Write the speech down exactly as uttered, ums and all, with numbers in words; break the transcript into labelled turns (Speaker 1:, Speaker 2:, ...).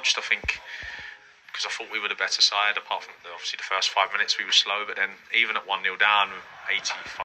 Speaker 1: watched, I think, because I thought we were the better side, apart from the, obviously the first five minutes we were slow, but then even at one nil down, eighty-five